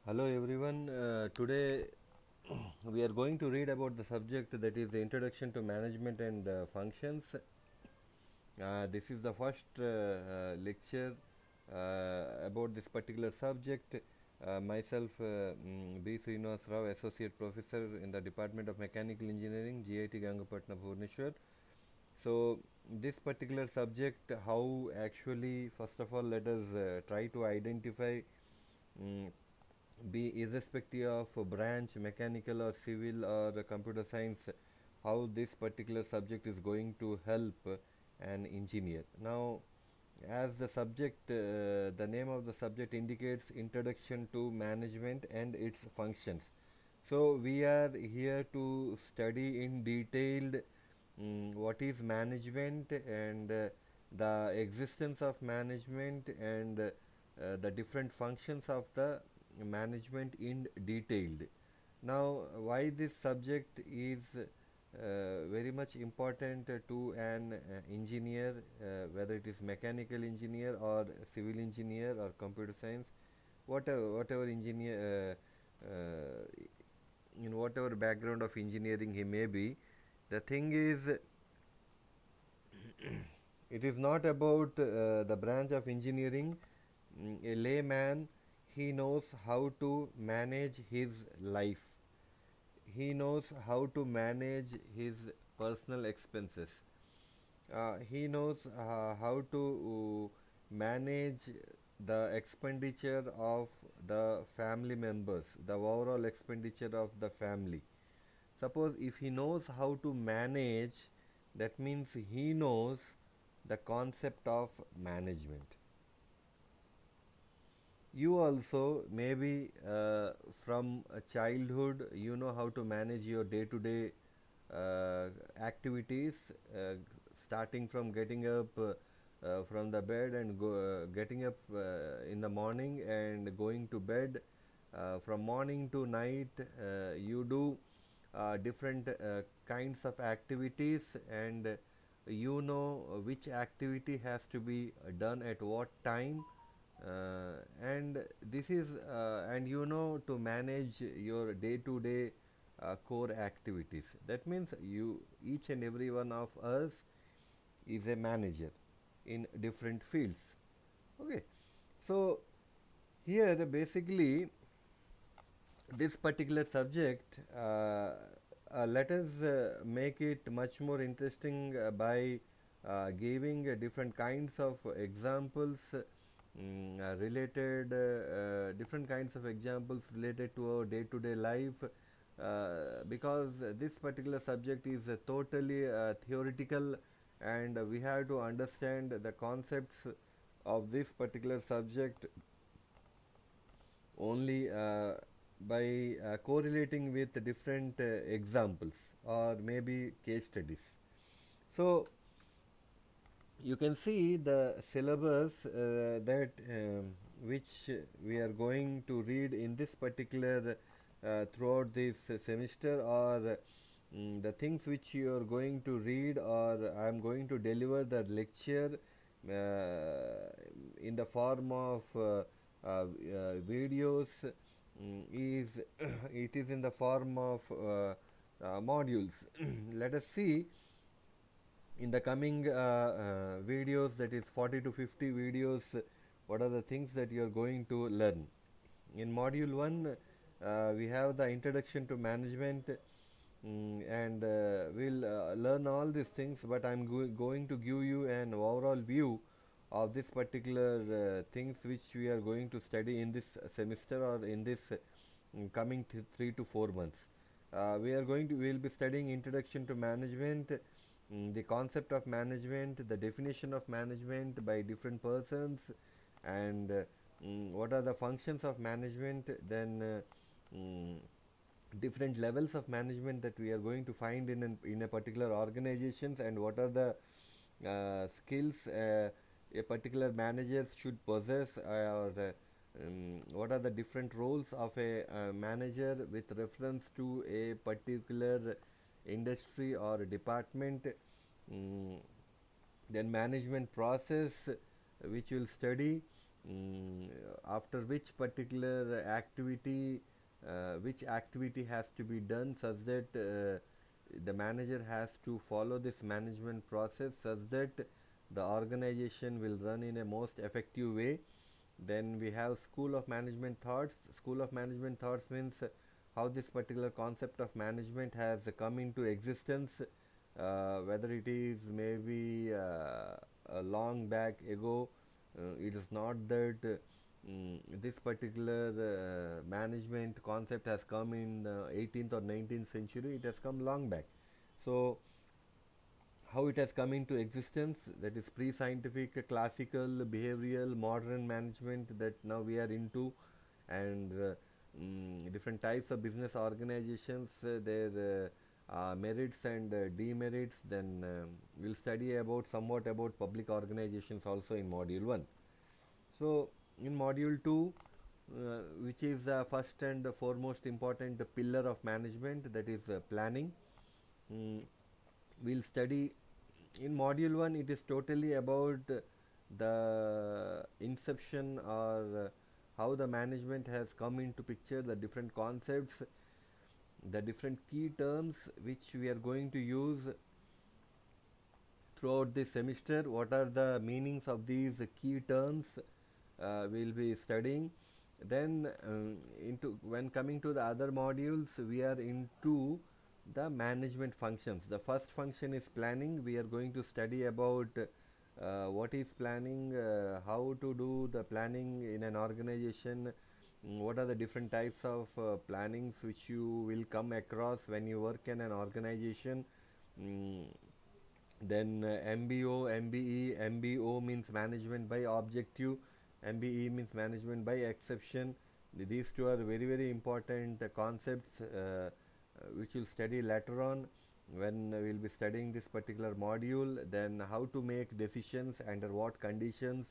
Hello everyone. Today we are going to read about the subject that is the introduction to management and functions. This is the first lecture about this particular subject. Myself, B. Srinivas Rao, Associate Professor in the Department of Mechanical Engineering, GIT Gangapatna, Bhubaneswar. So, this particular subject, how actually, first of all, let us try to identify mm be irrespective of branch, mechanical or civil or computer science, how this particular subject is going to help an engineer. Now, as the name of the subject indicates, introduction to management and its functions. So we are here to study in detailed what is management and the existence of management and the different functions of the management in detailed. Now, why this subject is very much important to an engineer, whether it is mechanical engineer or civil engineer or computer science, whatever engineer, in whatever background of engineering he may be. The thing is, it is not about the branch of engineering. A layman, he knows how to manage his life. He knows how to manage his personal expenses. He knows how to manage the expenditure of the family members, the overall expenditure of the family. Suppose if he knows how to manage, that means he knows the concept of management. You also maybe from a childhood you know how to manage your day-to-day activities, starting from getting up from the bed and getting up in the morning and going to bed. From morning to night, you do different kinds of activities, and you know which activity has to be done at what time, and this is and you know to manage your day to day core activities. That means you, each and every one of us is a manager in different fields. Okay, so here basically this particular subject, let us make it much more interesting by giving different kinds of examples, related different kinds of examples related to our day to day life, because this particular subject is totally theoretical, and we have to understand the concepts of this particular subject only by correlating with different examples or maybe case studies. So you can see the syllabus that which we are going to read in this particular throughout this semester, or the things which you are going to read, or I am going to deliver the lecture in the form of videos, is it is in the form of modules. Let us see in the coming videos, that is 40 to 50 videos, what are the things that you are going to learn. In module 1, we have the introduction to management, and we'll learn all these things, but I'm going to give you an overall view of this particular things which we are going to study in this semester, or in this coming 3 to 4 months. We will be studying introduction to management, the concept of management, the definition of management by different persons, and what are the functions of management, then different levels of management that we are going to find in a particular organizations, and what are the skills a particular manager should possess, or what are the different roles of a manager with reference to a particular industry or department. mm, then management process, which we'll study, mm, after which activity has to be done, such that the manager has to follow this management process such that the organization will run in a most effective way. Then we have school of management thoughts. School of management thoughts means how this particular concept of management has come into existence, whether it is maybe a long back ago. It is not that this particular management concept has come in 18th or 19th century. It has come long back. So how it has come into existence, that is pre-scientific, classical, behavioral, modern management that now we are into. And different types of business organizations, their merits and demerits. Then we'll study about somewhat about public organizations also in module 1. So in module 2, which is the first and foremost important pillar of management, that is planning. mm, we'll study in module 1. It is totally about the inception, or how the management has come into picture, the different concepts, the different key terms which we are going to use throughout this semester. What are the meanings of these key terms we'll be studying. Then into when coming to the other modules, we are into the management functions. The first function is planning. We are going to study about what is planning, how to do the planning in an organization, what are the different types of plannings which you will come across when you work in an organization. mm, then MBO, MBE. MBO means management by objective, MBE means management by exception. These two are very, very important concepts which we'll study later on when we'll be studying this particular module. Then how to make decisions, under what conditions.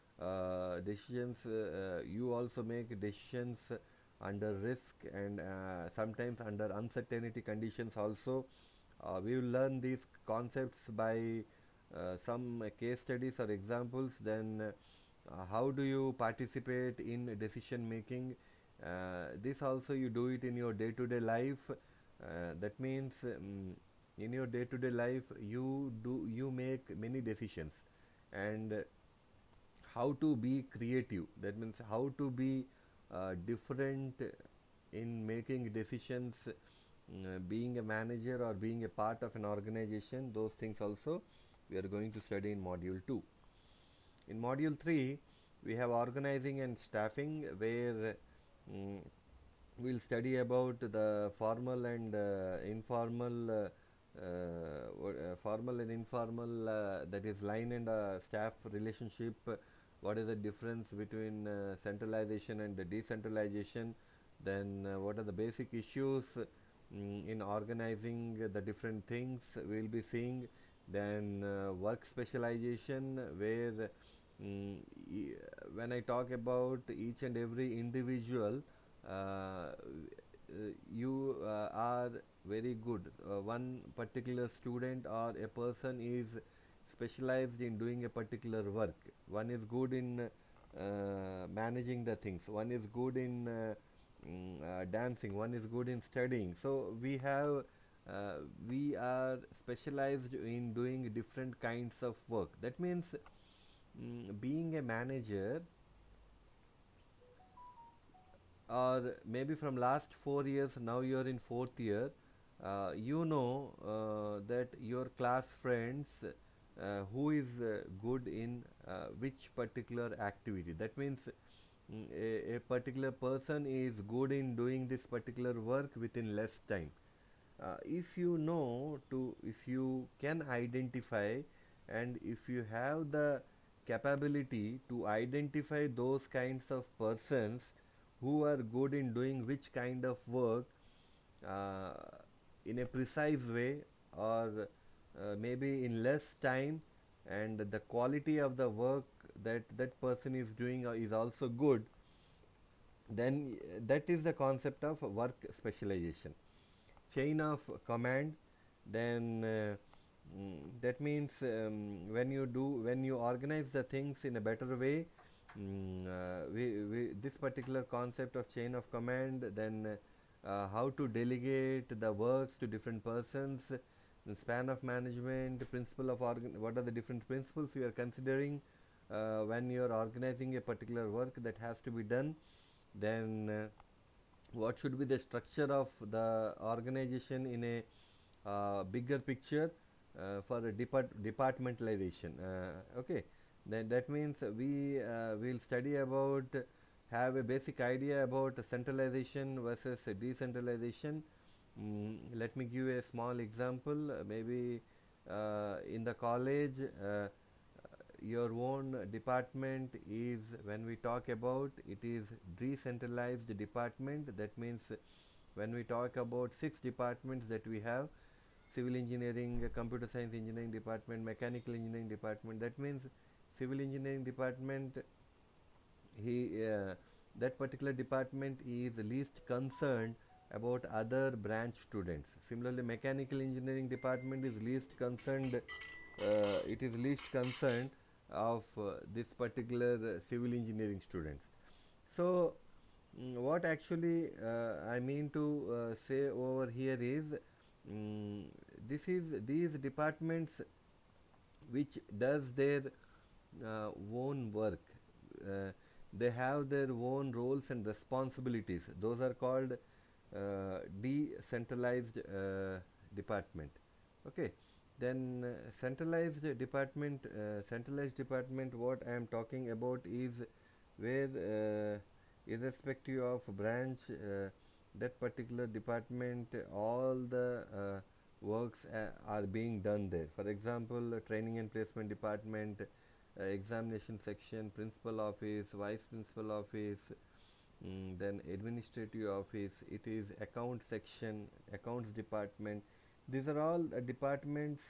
You also make decisions under risk, and sometimes under uncertainty conditions also. We will learn these concepts by some case studies or examples. Then how do you participate in decision making? This also you do it in your day to day life. That means in your day to day life you make many decisions. And how to be creative, that means how to be different in making decisions, being a manager or being a part of an organization. Those things also we are going to study in module 2. In module 3, we have organizing and staffing, where mm, we'll study about the formal and informal, formal and informal, that is line and staff relationship. What is the difference between centralization and decentralization? Then what are the basic issues in organizing the different things we'll be seeing. Then work specialization, where mm, e- when I talk about each and every individual, you are very good. One particular student or a person is specialized in doing a particular work. One is good in managing the things. One is good in dancing. One is good in studying. So we are specialized in doing different kinds of work. That means being a manager, or maybe from last 4 years, now you are in 4th year, you know that your class friends, who is good in which particular activity. That means a particular person is good in doing this particular work within less time. If you can identify, and if you have the capability to identify those kinds of persons who are good in doing which kind of work uh, in a precise way, or maybe in less time, and the quality of the work that that person is doing is also good, then that is the concept of work specialization, chain of command. Then that means when you organize the things in a better way, this particular concept of chain of command, then how to delegate the works to different persons, the span of management, principle of what are the different principles you are considering when you are organizing a particular work that has to be done, then what should be the structure of the organization in a bigger picture for a departmentalization. Okay, then that means we will study about, have a basic idea about centralization versus decentralization. Let me give a small example. Maybe in the college, your own department is, when we talk about, it is decentralized department. That means when we talk about 6 departments that we have: civil engineering, computer science engineering department, mechanical engineering department, that means civil engineering department, he that particular department is least concerned about other branch students. Similarly, mechanical engineering department is least concerned, it is least concerned of this particular civil engineering students. So what actually I mean to say over here is, mm, this is these departments which does their own work, uh, they have their own roles and responsibilities, those are called decentralized department. Okay, then centralized department, what I am talking about is where irrespective of branch, that particular department, all the works are being done there. For example, training and placement department, examination section, principal office, vice principal office, then administrative office, it is account section, accounts department. These are all departments.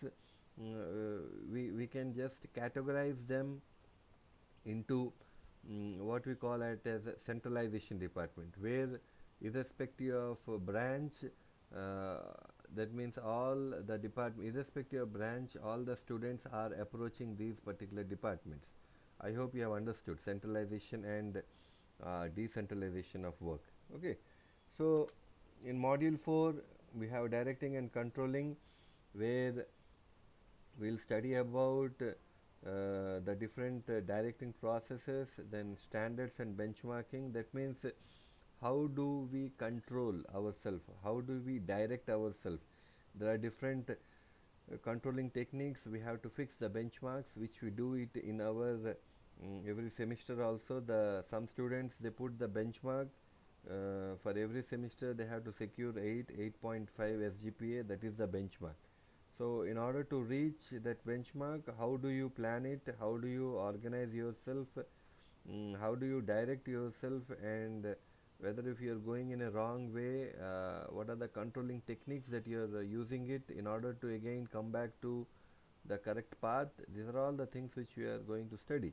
We can just categorize them into what we call it as a centralization department, where irrespective of branch, uh, that means all the department, irrespective of branch, all the students are approaching these particular departments. I hope you have understood centralization and decentralization of work. Okay, so in module 4 we have directing and controlling, where we'll study about the different directing processes, then standards and benchmarking. That means how do we control ourselves, how do we direct ourselves. There are different controlling techniques. We have to fix the benchmarks, which we do it in our every semester. Also, the some students, they put the benchmark for every semester they have to secure 8.5 SGPA, that is the benchmark. So in order to reach that benchmark, how do you plan it, how do you organize yourself, how do you direct yourself, and whether if you are going in a wrong way, what are the controlling techniques that you are using it in order to again come back to the correct path. These are all the things which we are going to study.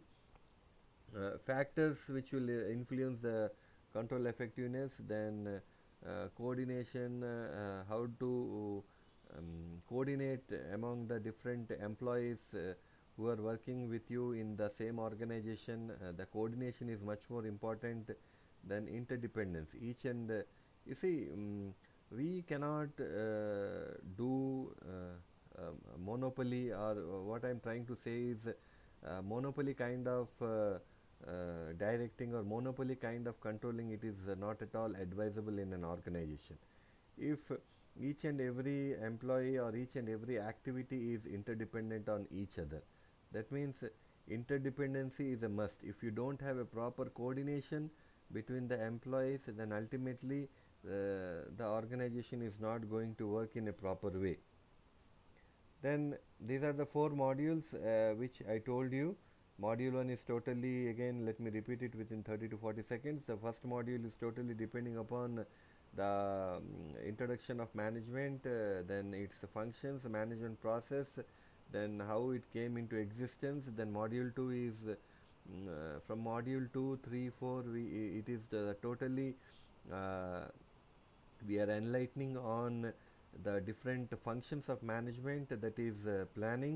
Factors which will influence the control effectiveness, then coordination, how to coordinate among the different employees who are working with you in the same organization. The coordination is much more important than interdependence. Each and you see, we cannot do monopoly, or what I am trying to say is monopoly kind of directing or monopoly kind of controlling. It is not at all advisable in an organization. If each and every employee or each and every activity is interdependent on each other, that means interdependency is a must. If you don't have a proper coordination between the employees, then ultimately the organization is not going to work in a proper way. Then these are the 4 modules which I told you. Module 1 is totally, again let me repeat it within 30 to 40 seconds. The first module is totally depending upon the introduction of management, then its functions, management process, then how it came into existence. Then module 2 is from module 2, 3, 4, it is totally uh, we are enlightening on the different functions of management, that is planning,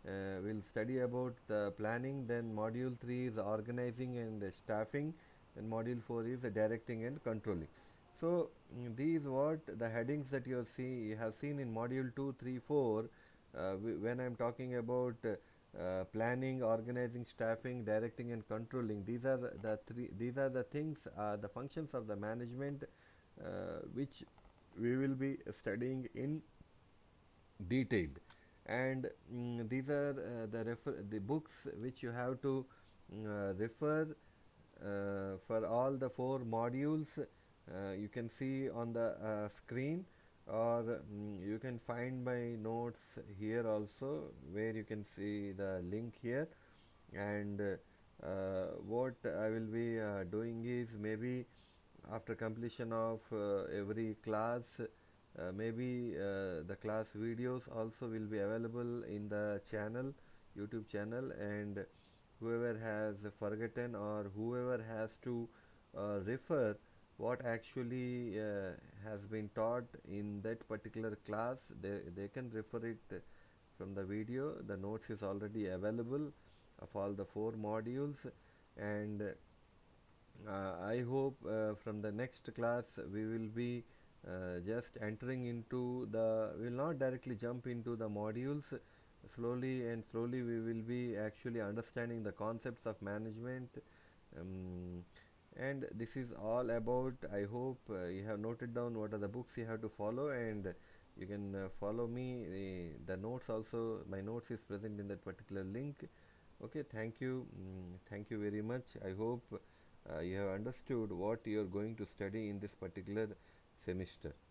we'll study about the planning, then module 3 is organizing and staffing, and module 4 is directing and controlling. So these what the headings that you have seen in module 2, 3, 4. When I'm talking about planning, organizing, staffing, directing and controlling, these are the things, the functions of the management, which we will be studying in detail. And these are the books which you have to refer for all the 4 modules. You can see on the screen, or you can find my notes here also, where you can see the link here. And what I will be doing is, maybe after completion of every class, maybe the class videos also will be available in the channel, YouTube channel. And whoever has forgotten, or whoever has to refer what actually has been taught in that particular class, they can refer it from the video. The notes is already available of all the 4 modules. And I hope from the next class we will be just entering into the, we will not directly jump into the modules. Slowly and slowly we will be actually understanding the concepts of management. um, and this is all about, I hope you have noted down what are the books you have to follow, and you can follow me. The notes also, my notes is present in that particular link. Okay, thank you. Thank you very much. I hope you have understood what you are going to study in this particular semester.